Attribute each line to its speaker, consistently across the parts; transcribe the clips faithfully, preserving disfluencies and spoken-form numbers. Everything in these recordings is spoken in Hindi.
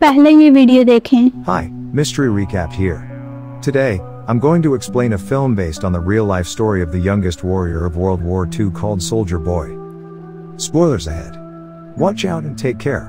Speaker 1: पहले ये वीडियो देखें।
Speaker 2: Hi, Mystery Recap here. Today, I'm going to explain a film based on the real-life story of the youngest warrior of World War Two called Soldier Boy. Spoilers ahead. Watch out and take care.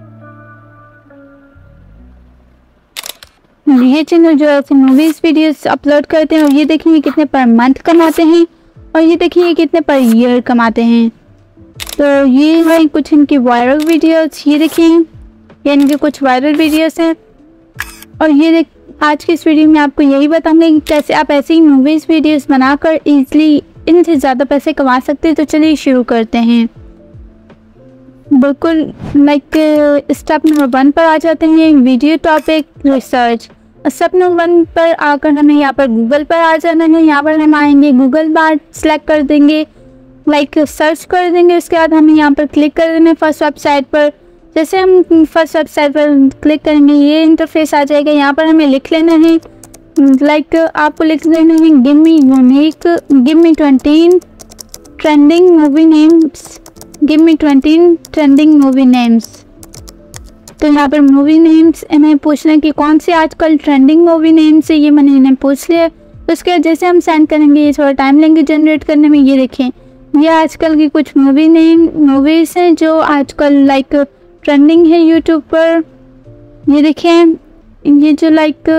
Speaker 1: ये चैनल जो है मूवीज वीडियोस अपलोड करते हैं और ये देखिए कितने पर मंथ कमाते हैं और ये देखिए कितने पर ईयर कमाते हैं। तो ये है कुछ इनकी वायरल वीडियोस, ये देखिए ये इनके कुछ वायरल वीडियोस हैं। और ये देख आज की इस वीडियो में आपको यही बताऊंगे कि कैसे आप ऐसी ही मूवीज वीडियोस बनाकर इजीली इनसे ज़्यादा पैसे कमा सकते हैं। तो चलिए शुरू करते हैं। बिल्कुल लाइक स्टेप नंबर वन पर आ जाते हैं, video topic research. Step number one पर आकर हमें यहाँ पर गूगल पर आ जाना है। यहाँ पर हम आएंगे, गूगल बार सेलेक्ट कर देंगे, लाइक सर्च कर देंगे। उसके बाद हमें यहाँ पर क्लिक कर देना है फर्स्ट वेबसाइट पर। जैसे हम फर्स्ट वेबसाइट पर क्लिक करेंगे ये इंटरफेस आ जाएगा। यहाँ पर हमें लिख लेना है, लाइक आपको लिख लेना है give me unique give me twenty trending movie names give me twenty trending movie names. तो यहाँ पर मूवी नेम्स इन्हें पूछना है कि कौन से आजकल ट्रेंडिंग मूवी नेम्स है, ये मैंने इन्हें पूछ लिया। तो उसके बाद जैसे हम सेंड करेंगे ये थोड़ा टाइम लेंगे जनरेट करने में। ये देखें ये आजकल की कुछ मूवी नेम मूवीज़ हैं जो आजकल लाइक ट्रेंडिंग है यूट्यूब पर। ये देखें ये जो लाइक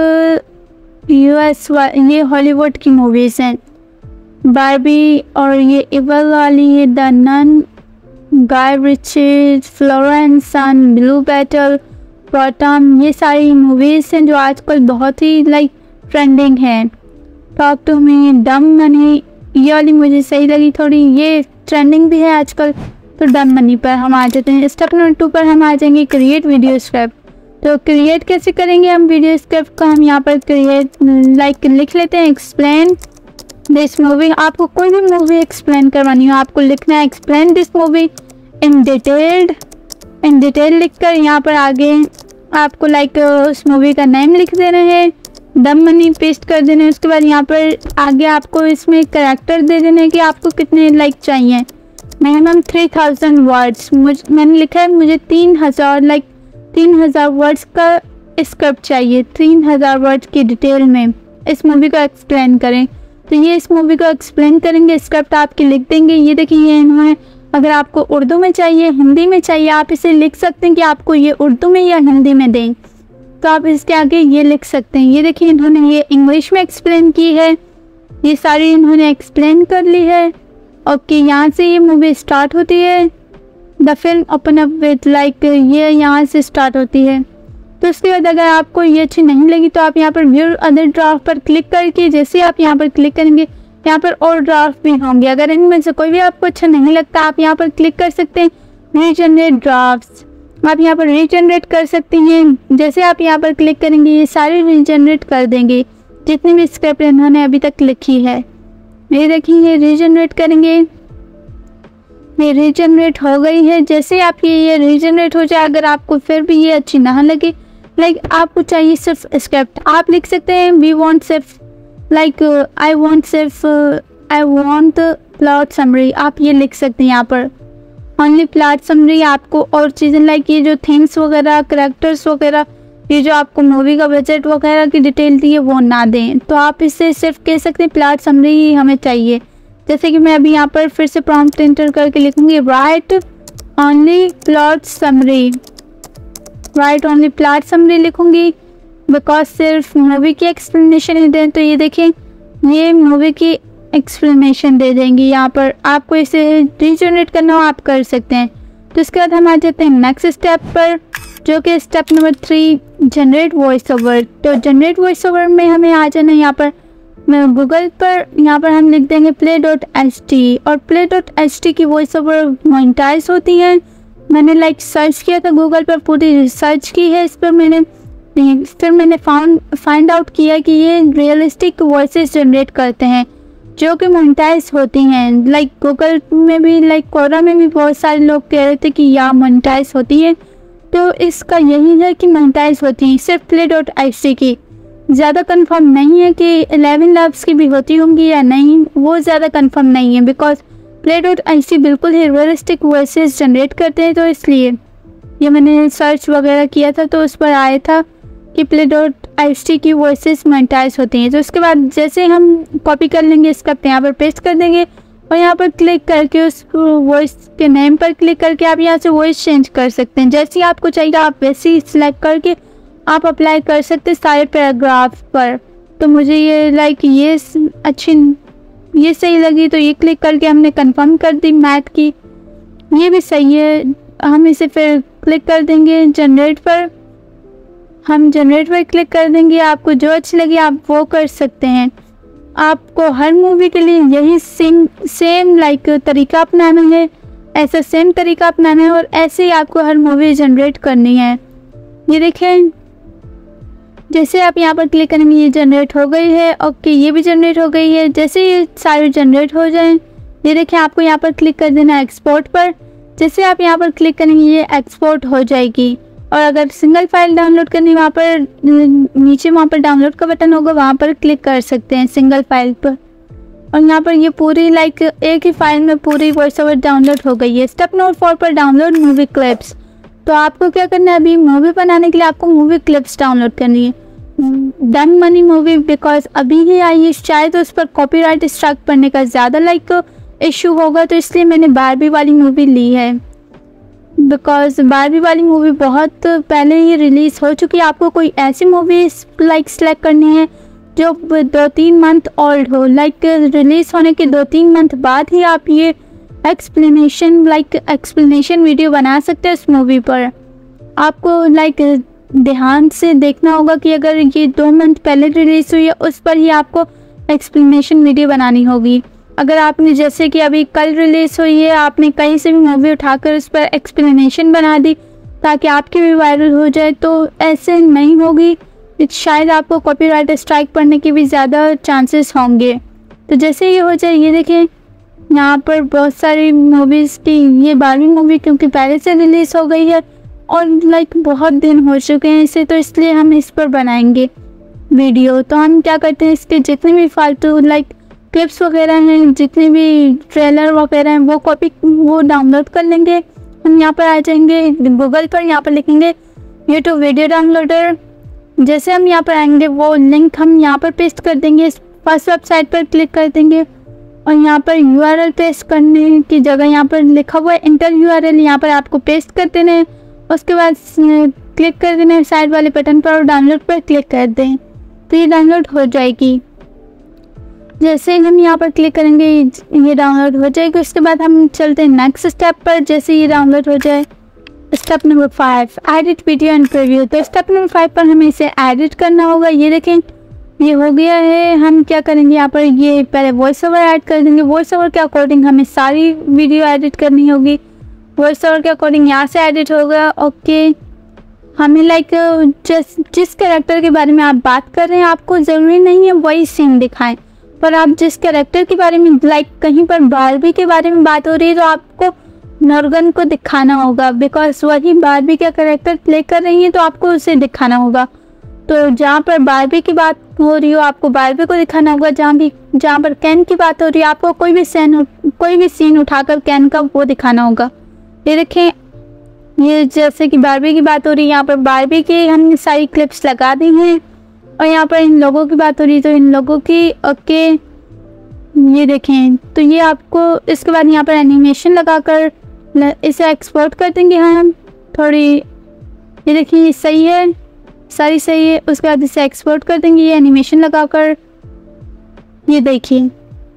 Speaker 1: यूएस ये हॉलीवुड की मूवीज़ हैं, बार्बी और ये इवल वाली, ये The Nun, Guy Richard, Flora and Son, Blue Beetle, प्रॉटम, ये सारी मूवीज़ हैं जो आजकल बहुत ही लाइक ट्रेंडिंग हैं। Talk to Me, Dumb Money, ये वाली मुझे सही लगी थोड़ी, ये ट्रेंडिंग भी है आजकल। तो डम मनी पर हम आ जाते हैं। स्टेप नंबर टू पर हम आ जाएंगे क्रिएट वीडियो स्क्रिप्ट। तो क्रिएट कैसे करेंगे हम वीडियो स्क्रिप्ट को, हम यहाँ पर क्रिएट लाइक लिख लेते हैं एक्सप्लेन दिस मूवी। आपको कोई भी मूवी एक्सप्लेन करवानी हो आपको लिखना है explain this movie in detailed in detail लिखकर यहाँ पर आगे आपको लाइक उस मूवी का नेम लिख देना है, दम मनी पेस्ट कर देना है। उसके बाद यहाँ पर आगे आपको इसमें कैरेक्टर दे देना है कि आपको कितने लाइक चाहिए। मिनिमम थ्री थाउजेंड वर्ड्स मुझ मैंने लिखा है मुझे तीन हज़ार लाइक तीन हज़ार वर्ड्स का स्क्रिप्ट चाहिए। तीन हज़ार वर्ड्स की डिटेल में इस मूवी को एक्सप्लेन करें। तो ये इस मूवी को एक्सप्लेन करेंगे, स्क्रिप्ट आपके लिख देंगे। ये देखिए इन्होंने अगर आपको उर्दू में चाहिए हिंदी में चाहिए आप इसे लिख सकते हैं कि आपको ये उर्दू में या हिंदी में दें, तो आप इसके आगे ये लिख सकते हैं। ये देखिए इन्होंने ये इंग्लिश में एक्सप्लेन की है, ये सारी इन्होंने एक्सप्लेन कर ली है। ओके यहाँ से ये मूवी स्टार्ट होती है, the film open up with like ये यहाँ से स्टार्ट होती है। तो उसके बाद अगर आपको ये अच्छी नहीं लगी तो आप यहाँ पर व्यू अदर ड्राफ्ट पर क्लिक करके जैसे आप यहाँ पर क्लिक करेंगे यहाँ पर और ड्राफ्ट भी होंगे। अगर इनमें से कोई भी आपको अच्छा नहीं लगता आप यहाँ पर क्लिक कर सकते हैं रीजनरेट ड्राफ्ट्स, आप यहाँ पर रीजनरेट कर सकते हैं। जैसे आप यहाँ पर क्लिक करेंगे ये सारे रीजनरेट कर देंगे जितनी भी स्क्रिप्ट इन्होंने अभी तक लिखी है। ये देखिए ये रीजनरेट करेंगे, ये रीजनरेट हो गई है। जैसे आप ये ये रीजनरेट हो जाए अगर आपको फिर भी ये अच्छी ना लगे लाइक आपको चाहिए सिर्फ स्क्रिप्ट, आप लिख सकते हैं वी वांट सिर्फ लाइक आई वांट सिर्फ आई वांट प्लॉट समरी, आप ये लिख सकते हैं यहाँ पर ओनली प्लॉट समरी। आपको और चीज़ें लाइक ये जो थीम्स वगैरह करेक्टर्स वगैरह ये जो आपको मूवी का बजट वगैरह की डिटेल दी है वो ना दें, तो आप इससे सिर्फ कह सकते हैं प्लॉट समरी ही हमें चाहिए। जैसे कि मैं अभी यहाँ पर फिर से प्रॉम्प्ट एंटर करके लिखूंगी write only plot summary, write only plot summary लिखूंगी बिकॉज सिर्फ मूवी की एक्सप्लेनेशन ही दें। तो ये देखें ये मूवी की एक्सप्लेनेशन दे देंगी। यहाँ पर आपको इसे रीजनरेट करना हो आप कर सकते हैं। तो इसके बाद हम आ जाते हैं नेक्स्ट स्टेप पर जो कि step number three generate voice over. तो जनरेट वॉइस ओवर में हमें आ जाना है यहाँ पर गूगल पर, यहाँ पर हम लिख देंगे प्ले डॉट एच टी और प्ले डॉट एच टी की वॉइस ओवर मोनेटाइज होती है। मैंने लाइक सर्च किया था गूगल पर, पूरी रिसर्च की है इस पर मैंने, फिर मैंने फाउंड फाइंड आउट किया कि ये रियलिस्टिक वॉइसेस जनरेट करते हैं जो कि मोनेटाइज होती हैं। लाइक गूगल में भी लाइक कोरा में भी बहुत सारे लोग कह रहे थे कि यह मोनेटाइज होती है, तो इसका यही है कि मोनेटाइज होती है सिर्फ प्ले डॉट एच टी की। ज़्यादा कंफर्म नहीं है कि इलेवन लैब्स की भी होती होंगी या नहीं, वो ज़्यादा कंफर्म नहीं है because Play dot H T बिल्कुल ही रियलिस्टिक वॉइसेस जनरेट करते हैं। तो इसलिए ये मैंने सर्च वगैरह किया था तो उस पर आया था कि प्ले डॉट एच टी की वॉइसेस मोनेटाइज होती हैं। तो उसके बाद जैसे हम कॉपी कर लेंगे स्क्रिप्ट, यहाँ पर पेस्ट कर देंगे और यहाँ पर क्लिक करके उस वॉइस के नेम पर क्लिक करके आप यहाँ से वॉइस चेंज कर सकते हैं। जैसे ही आपको चाहिए आप वैसे ही सिलेक्ट करके आप अप्लाई कर सकते हैं सारे पैराग्राफ पर। तो मुझे ये लाइक ये अच्छी ये सही लगी तो ये क्लिक करके हमने कंफर्म कर दी मैथ की, ये भी सही है। हम इसे फिर क्लिक कर देंगे जनरेट पर, हम जनरेट पर क्लिक कर देंगे। आपको जो अच्छी लगी आप वो कर सकते हैं। आपको हर मूवी के लिए यही सेम सेम लाइक तरीका अपनाना है, ऐसा सेम तरीका अपनाना है और ऐसे ही आपको हर मूवी जनरेट करनी है। ये देखें, जैसे आप यहाँ पर क्लिक करेंगे ये जनरेट हो गई है। ओके, ये भी जनरेट हो गई है। जैसे ये सारे जनरेट हो जाएं, ये देखें आपको यहाँ पर क्लिक कर देना है एक्सपोर्ट पर। जैसे आप यहाँ पर क्लिक करेंगे ये एक्सपोर्ट हो जाएगी। और अगर सिंगल फाइल डाउनलोड करनी वहाँ पर नीचे वहाँ पर डाउनलोड का बटन होगा, वहाँ पर क्लिक कर सकते हैं सिंगल फाइल पर। और यहाँ पर ये पूरी लाइक एक ही फाइल में पूरी वॉइस ओवर डाउनलोड हो गई है। स्टेप नंबर फोर पर डाउनलोड मूवी क्लिप्स। तो आपको क्या करना है, अभी मूवी बनाने के लिए आपको मूवी क्लिप्स डाउनलोड करनी है। डन मनी मूवी बिकॉज अभी ही आई है, शायद उस पर कॉपीराइट स्ट्राइक पड़ने का ज़्यादा लाइक इशू होगा, तो इसलिए मैंने बारबी वाली मूवी ली है। बिकॉज बारबी वाली मूवी बहुत पहले ही रिलीज़ हो चुकी है। आपको कोई ऐसी मूवी लाइक सेलेक्ट करनी है जो दो तीन मंथ ओल्ड हो, लाइक रिलीज़ होने के दो तीन मंथ बाद ही आप ये एक्सप्लेनेशन लाइक एक्सप्लेनेशन वीडियो बना सकते हैं उस मूवी पर। आपको लाइक ध्यान से देखना होगा कि अगर ये दो मंथ पहले रिलीज़ हुई है उस पर ही आपको एक्सप्लेनेशन वीडियो बनानी होगी। अगर आपने जैसे कि अभी कल रिलीज़ हुई है, आपने कहीं से भी मूवी उठाकर उस पर एक्सप्लेनेशन बना दी ताकि आपकी भी वायरल हो जाए, तो ऐसे नहीं होगी। शायद आपको कॉपीराइट स्ट्राइक पड़ने के भी ज़्यादा चांसेस होंगे। तो जैसे ये हो जाए, ये देखें यहाँ पर बहुत सारी मूवीज़ की ये बारहवीं मूवी क्योंकि पहले से रिलीज़ हो गई है और लाइक बहुत दिन हो चुके हैं इसे, तो इसलिए हम इस पर बनाएंगे वीडियो। तो हम क्या करते हैं, इसके जितने भी फालतू लाइक क्लिप्स वगैरह हैं, जितने भी ट्रेलर वगैरह हैं, वो कॉपी वो डाउनलोड कर लेंगे। हम यहाँ पर आ जाएंगे गूगल पर, यहाँ पर लिखेंगे यूट्यूब वीडियो डाउनलोडर। जैसे हम यहाँ पर आएंगे वो लिंक हम यहाँ पर पेस्ट कर देंगे। फर्स्ट वेबसाइट पर क्लिक कर देंगे और यहाँ पर यू आर एल पेस्ट करने की जगह यहाँ पर लिखा हुआ है इंटर यू आर एल, यहाँ पर आपको पेस्ट कर देना है। उसके बाद क्लिक कर देना है साइड वाले बटन पर और डाउनलोड पर क्लिक कर दें, तो ये डाउनलोड हो जाएगी। जैसे हम यहाँ पर क्लिक करेंगे ये डाउनलोड हो जाएगी। उसके बाद हम चलते हैं नेक्स्ट स्टेप पर। जैसे ये डाउनलोड हो जाए, step number five edit video and preview. तो स्टेप नंबर फाइव पर हमें इसे एडिट करना होगा। ये देखें ये हो गया है। हम क्या करेंगे, यहाँ पर ये पहले वॉइस ओवर ऐड कर देंगे। वॉइस ओवर के अकॉर्डिंग हमें सारी वीडियो एडिट करनी होगी। वॉइस ओवर के अकॉर्डिंग यहाँ से एडिट होगा। ओके, हमें लाइक जिस जिस कैरेक्टर के बारे में आप बात कर रहे हैं आपको ज़रूरी नहीं है वही सीन दिखाएं, पर आप जिस कैरेक्टर के बारे में लाइक कहीं पर बारबी के बारे में बात हो रही है तो आपको नॉर्गन को दिखाना होगा, बिकॉज वही बारबी का कैरेक्टर प्ले कर रही है तो आपको उसे दिखाना होगा। तो जहाँ पर बारबी की बात हो रही हो आपको बारबी को दिखाना होगा। जहाँ भी जहाँ पर कैन की बात हो रही है आपको कोई भी सीन कोई भी सीन उठाकर कैन का वो दिखाना होगा। ये देखें, ये जैसे कि बारबी की बात हो रही है, यहाँ पर बारबी की हमने सारी क्लिप्स लगा दी हैं। और यहाँ पर इन लोगों की बात हो रही है तो इन लोगों की। ओके, ये देखें, तो ये आपको इसके बाद यहाँ पर एनिमेशन लगाकर इसे एक्सपोर्ट कर देंगे हम थोड़ी। ये देखिए ये सही है, सारी सही है। उसके बाद इसे एक्सपोर्ट कर देंगे ये एनिमेशन लगाकर। ये देखिए,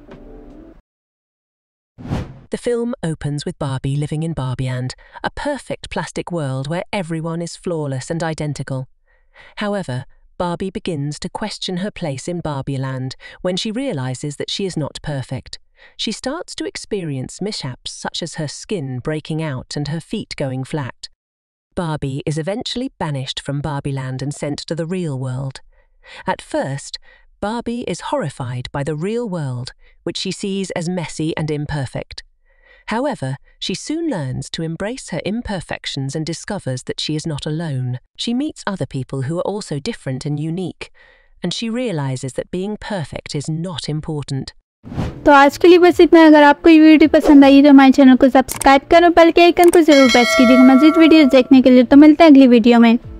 Speaker 3: The film opens with Barbie living in Barbieland, a perfect plastic world where everyone is flawless and identical. However, Barbie begins to question her place in Barbieland when she realizes that she is not perfect. She starts to experience mishaps such as her skin breaking out and her feet going flat. Barbie is eventually banished from Barbieland and sent to the real world. At first, Barbie is horrified by the real world, which she sees as messy and imperfect. However, she soon learns to embrace her imperfections and discovers that she is not alone. She meets other people who are also different and unique, and she realizes that being perfect is not important.
Speaker 1: तो आज के लिए बस इतना। अगर आपको ये वीडियो पसंद आई तो हमारे चैनल को सब्सक्राइब करो, बेल के आइकन को जरूर प्रेस कीजिएगा मज़ीद वीडियोस देखने के लिए। तो मिलते हैं अगली वीडियो में।